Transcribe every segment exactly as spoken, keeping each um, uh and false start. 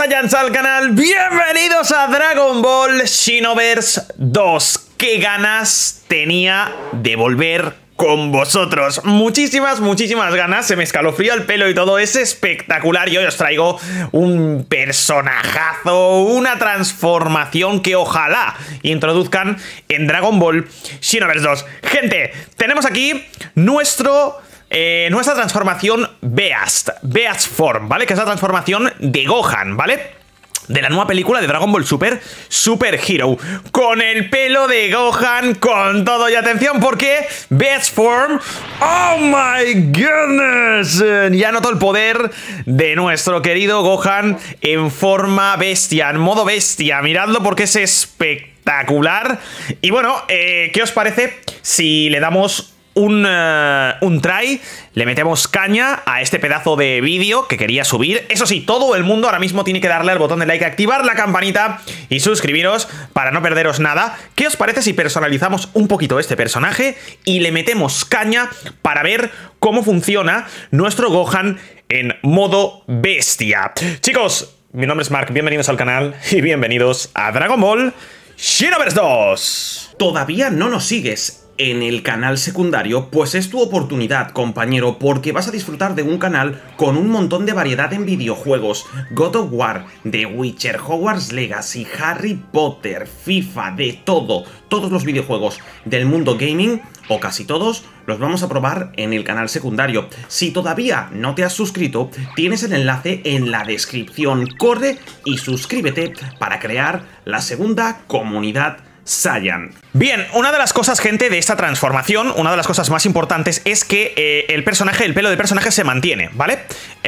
Saiyans al canal, bienvenidos a Dragon Ball Xenoverse dos. Qué ganas tenía de volver con vosotros. Muchísimas, muchísimas ganas. Se me escalofría el pelo y todo. Es espectacular. Y hoy os traigo un personajazo, una transformación que ojalá introduzcan en Dragon Ball Xenoverse dos. Gente, tenemos aquí nuestro... Eh, nuestra transformación Beast, Beast Form, ¿vale? Que es la transformación de Gohan, ¿vale? De la nueva película de Dragon Ball Super, Super Hero. Con el pelo de Gohan, con todo. Y atención, porque Beast Form... ¡Oh, my goodness! Ya noto el poder de nuestro querido Gohan en forma bestia, en modo bestia. Miradlo porque es espectacular. Y bueno, eh, ¿qué os parece si le damos... Un, uh, un try, le metemos caña a este pedazo de vídeo que quería subir? Eso sí, todo el mundo ahora mismo tiene que darle al botón de like, activar la campanita y suscribiros para no perderos nada. ¿Qué os parece si personalizamos un poquito este personaje y le metemos caña para ver cómo funciona nuestro Gohan en modo bestia? Chicos, mi nombre es Mark, bienvenidos al canal y bienvenidos a Dragon Ball Xenoverse dos. ¿Todavía no nos sigues en el canal secundario? Pues es tu oportunidad, compañero, porque vas a disfrutar de un canal con un montón de variedad en videojuegos. God of War, The Witcher, Hogwarts Legacy, Harry Potter, FIFA, de todo. Todos los videojuegos del mundo gaming, o casi todos, los vamos a probar en el canal secundario. Si todavía no te has suscrito, tienes el enlace en la descripción. Corre y suscríbete para crear la segunda comunidad Saiyan. Bien, una de las cosas, gente, de esta transformación, una de las cosas más importantes es que eh, el personaje, el pelo del personaje se mantiene, ¿vale?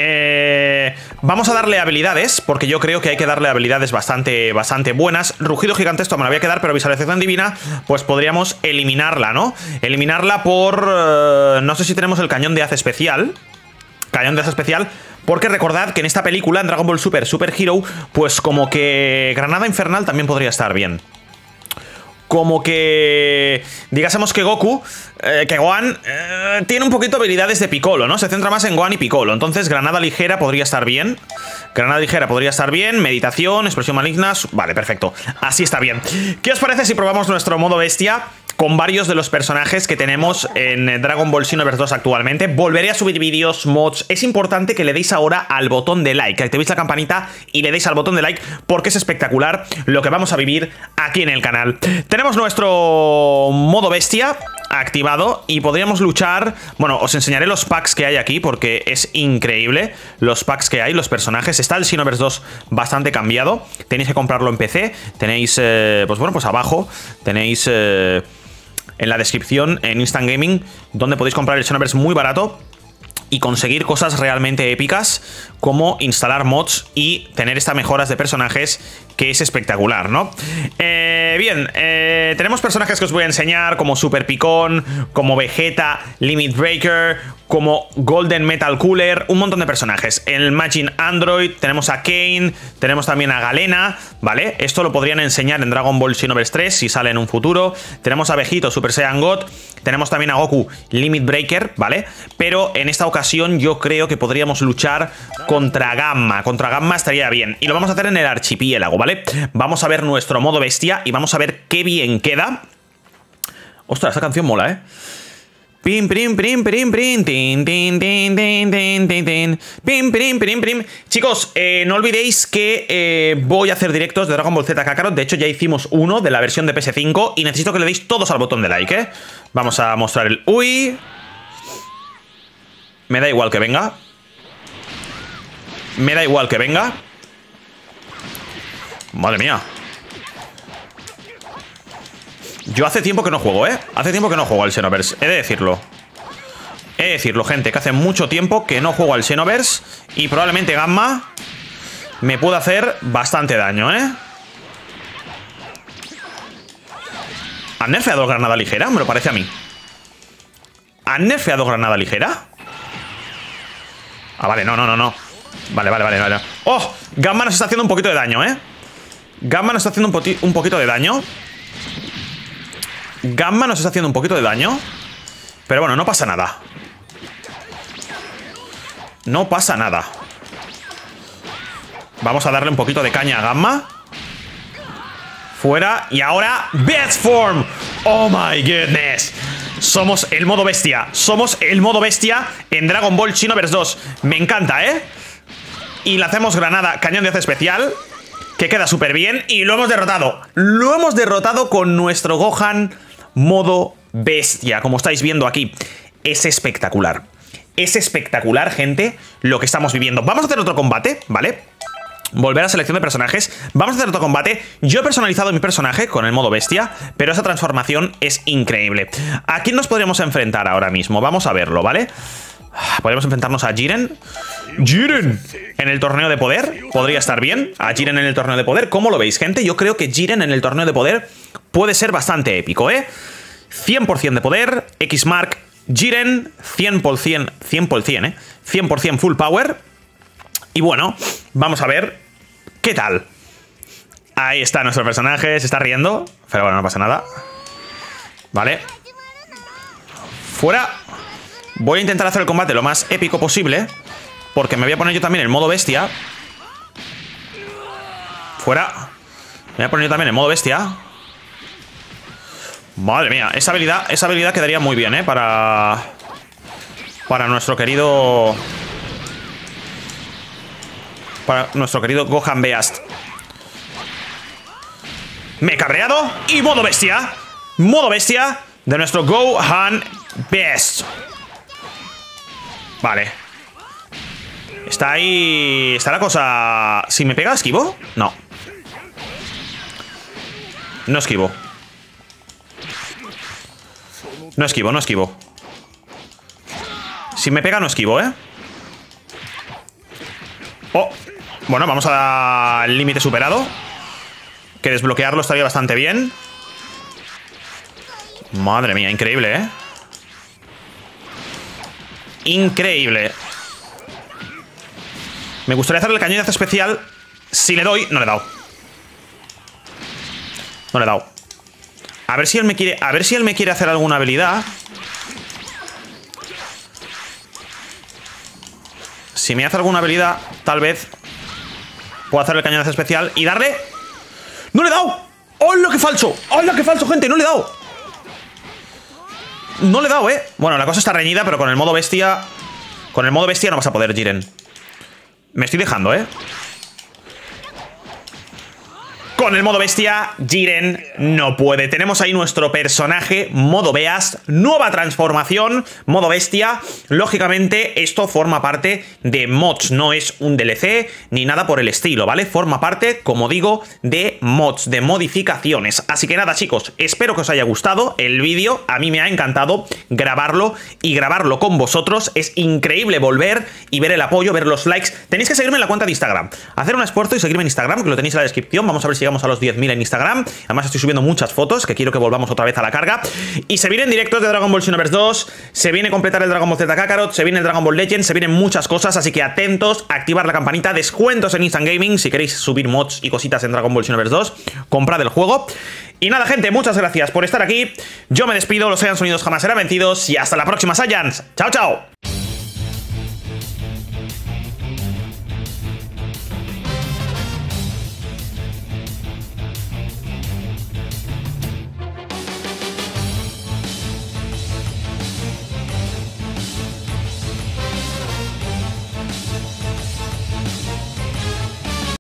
Eh, vamos a darle habilidades, porque yo creo que hay que darle habilidades bastante, bastante buenas. Rugido gigante, esto me lo voy a quedar, pero visualización divina, pues podríamos eliminarla, ¿no? Eliminarla por... Eh, no sé si tenemos el cañón de haz especial. Cañón de haz especial. Porque recordad que en esta película, en Dragon Ball Super, Super Hero, pues como que Granada Infernal también podría estar bien. Como que... digásemos que Goku, eh, que Gohan, eh, tiene un poquito habilidades de Piccolo, ¿no? Se centra más en Gohan y Piccolo. Entonces Granada Ligera podría estar bien. Granada Ligera podría estar bien. Meditación, expresión maligna... Vale, perfecto. Así está bien. ¿Qué os parece si probamos nuestro modo bestia con varios de los personajes que tenemos en Dragon Ball Xenoverse dos actualmente? Volveré a subir vídeos, mods. Es importante que le deis ahora al botón de like, que activéis la campanita y le deis al botón de like, porque es espectacular lo que vamos a vivir aquí en el canal. Tenemos nuestro modo bestia activado y podríamos luchar... Bueno, os enseñaré los packs que hay aquí porque es increíble los packs que hay, los personajes. Está el Xenoverse dos bastante cambiado. Tenéis que comprarlo en P C. Tenéis, eh, pues bueno, pues abajo tenéis... Eh, en la descripción, en Instant Gaming, donde podéis comprar el Xenoverse muy barato y conseguir cosas realmente épicas, como instalar mods y tener estas mejoras de personajes, que es espectacular, ¿no? Eh, bien, eh, tenemos personajes que os voy a enseñar, como Super Picón, como Vegeta, Limit Breaker, como Golden Metal Cooler, un montón de personajes. En el Majin Android tenemos a Kane, tenemos también a Galena, ¿vale? Esto lo podrían enseñar en Dragon Ball Xenoverse tres si sale en un futuro. Tenemos a Vegito, Super Saiyan God, tenemos también a Goku, Limit Breaker, ¿vale? Pero en esta ocasión yo creo que podríamos luchar contra Gamma. Contra Gamma estaría bien. Y lo vamos a hacer en el archipiélago, ¿vale? Vamos a ver nuestro modo bestia y vamos a ver qué bien queda. Ostras, esta canción mola, ¿eh? Pim, prim, prim, prim, prim, tin, tin, tin, tin, tin, tin, tin. Pim, prim, prim, prim. Chicos, eh, no olvidéis que eh, voy a hacer directos de Dragon Ball Z Kakarot. De hecho, ya hicimos uno de la versión de P S cinco y necesito que le deis todos al botón de like, ¿eh? Vamos a mostrar el... Uy. Me da igual que venga. Me da igual que venga. Madre mía. Yo hace tiempo que no juego, ¿eh? Hace tiempo que no juego al Xenoverse, he de decirlo. He de decirlo, gente, que hace mucho tiempo que no juego al Xenoverse y probablemente Gamma me pueda hacer bastante daño, ¿eh? ¿Han nerfeado Granada Ligera? Me lo parece a mí. ¿Han nerfeado Granada Ligera? Ah, vale, no, no, no, no. Vale, vale, vale, vale. ¡Oh! Gamma nos está haciendo un poquito de daño, ¿eh? Gamma nos está haciendo un, un poquito de daño. Gamma nos está haciendo un poquito de daño. Pero bueno, no pasa nada. No pasa nada. Vamos a darle un poquito de caña a Gamma. Fuera. Y ahora, Best Form. Oh my goodness. Somos el modo bestia. Somos el modo bestia en Dragon Ball Xenoverse dos. Me encanta, ¿eh? Y le hacemos granada, cañón de hace especial, que queda súper bien. Y lo hemos derrotado. Lo hemos derrotado con nuestro Gohan modo bestia. Como estáis viendo aquí. Es espectacular. Es espectacular, gente, lo que estamos viviendo. Vamos a hacer otro combate, ¿vale? Volver a selección de personajes. Vamos a hacer otro combate. Yo he personalizado mi personaje con el modo bestia, pero esa transformación es increíble. ¿A quién nos podríamos enfrentar ahora mismo? Vamos a verlo, ¿vale? Podríamos enfrentarnos a Jiren. ¡Jiren! En el torneo de poder. Podría estar bien. A Jiren en el torneo de poder. ¿Cómo lo veis, gente? Yo creo que Jiren en el torneo de poder puede ser bastante épico, ¿eh? cien por cien de poder. X-Mark. Jiren. cien por cien. cien por cien, ¿eh? cien por cien full power. Y bueno, vamos a ver qué tal. Ahí está nuestro personaje. Se está riendo. Pero bueno, no pasa nada. Vale. Fuera. Voy a intentar hacer el combate lo más épico posible, porque me voy a poner yo también el modo bestia. Fuera. Me voy a poner yo también el modo bestia. Madre mía, esa habilidad, esa habilidad quedaría muy bien, ¿eh? Para... Para nuestro querido... Para nuestro querido Gohan Beast. Me he cabreado. Y modo bestia. Modo bestia de nuestro Gohan Beast. Vale. Está ahí... Está la cosa... Si me pega, ¿esquivo? No. No esquivo. No esquivo, no esquivo. Si me pega, no esquivo, ¿eh? Oh. Bueno, vamos al límite superado. Que desbloquearlo estaría bastante bien. Madre mía, increíble, ¿eh? Increíble. Me gustaría hacerle el cañón de hace especial. Si le doy... No le he dado. No le he dado. A ver si él me quiere... A ver si él me quiere hacer alguna habilidad. Si me hace alguna habilidad, tal vez puedo hacer el cañón de hace especial y darle... ¡No le he dado! ¡Hola, qué falso! ¡Hola, qué falso, gente! ¡No le he dado! No le he dado, ¿eh? Bueno, la cosa está reñida, pero con el modo bestia... Con el modo bestia no vas a poder, Jiren. Me estoy dejando, ¿eh? Con el modo bestia, Jiren no puede. Tenemos ahí nuestro personaje, modo Beast, nueva transformación, modo bestia. Lógicamente, esto forma parte de mods, no es un D L C ni nada por el estilo, ¿vale? Forma parte, como digo, de mods, de modificaciones. Así que nada, chicos, espero que os haya gustado el vídeo. A mí me ha encantado grabarlo y grabarlo con vosotros. Es increíble volver y ver el apoyo, ver los likes. Tenéis que seguirme en la cuenta de Instagram. Hacer un esfuerzo y seguirme en Instagram, que lo tenéis en la descripción. Vamos a ver si llegamos a los diez mil en Instagram. Además estoy subiendo muchas fotos, que quiero que volvamos otra vez a la carga. Y se vienen directos de Dragon Ball Xenoverse dos, se viene completar el Dragon Ball Z Kakarot, se viene el Dragon Ball Legends, se vienen muchas cosas, así que atentos, activar la campanita, descuentos en Instant Gaming, si queréis subir mods y cositas en Dragon Ball Xenoverse dos, comprad el juego. Y nada, gente, muchas gracias por estar aquí. Yo me despido, los Saiyans Unidos jamás serán vencidos y hasta la próxima, Saiyans. Chao, chao.